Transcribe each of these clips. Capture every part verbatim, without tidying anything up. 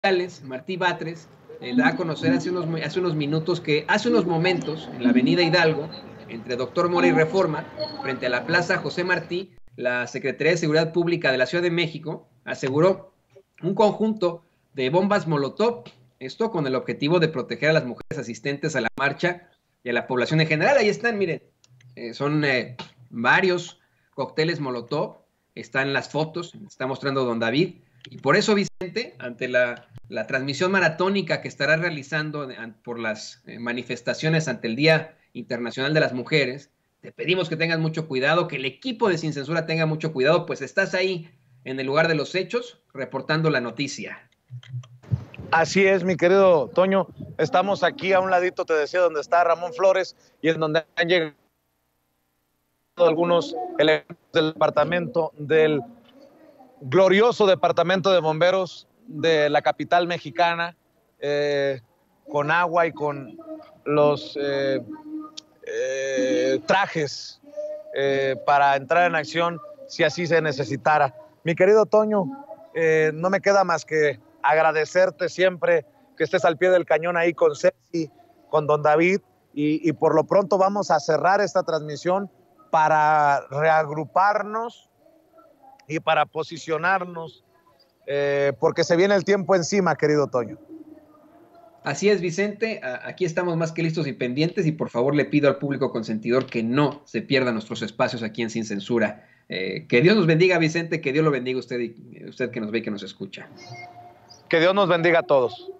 Martí Batres eh, da a conocer hace unos, hace unos minutos que hace unos momentos en la avenida Hidalgo, entre Doctor Mora y Reforma, frente a la Plaza José Martí, la Secretaría de Seguridad Pública de la Ciudad de México aseguró un conjunto de bombas Molotov, esto con el objetivo de proteger a las mujeres asistentes a la marcha y a la población en general. Ahí están, miren, eh, son eh, varios cócteles Molotov, están las fotos, está mostrando don David, y por eso, Vicente, ante la, la transmisión maratónica que estará realizando por las eh, manifestaciones ante el Día Internacional de las Mujeres, te pedimos que tengas mucho cuidado, que el equipo de Sin Censura tenga mucho cuidado, pues estás ahí en el lugar de los hechos, reportando la noticia. Así es, mi querido Toño, estamos aquí a un ladito, te decía, donde está Ramón Flores, y en donde han llegado algunos elementos del departamento, del glorioso departamento de bomberos de la capital mexicana, eh, con agua y con los eh, eh, trajes eh, para entrar en acción si así se necesitara. Mi querido Toño, eh, no me queda más que agradecerte siempre que estés al pie del cañón ahí con Ceci, con don David, y, y por lo pronto vamos a cerrar esta transmisión para reagruparnos y para posicionarnos, eh, porque se viene el tiempo encima, querido Toño. Así es, Vicente, aquí estamos más que listos y pendientes, y por favor le pido al público consentidor que no se pierdan nuestros espacios aquí en Sin Censura. Eh, que Dios nos bendiga, Vicente, que Dios lo bendiga a usted, y usted que nos ve y que nos escucha. Que Dios nos bendiga a todos.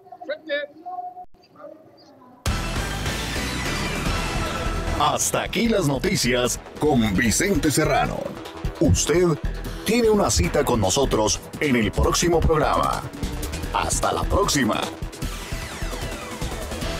Hasta aquí las noticias con Vicente Serrano. Usted tiene una cita con nosotros en el próximo programa. Hasta la próxima.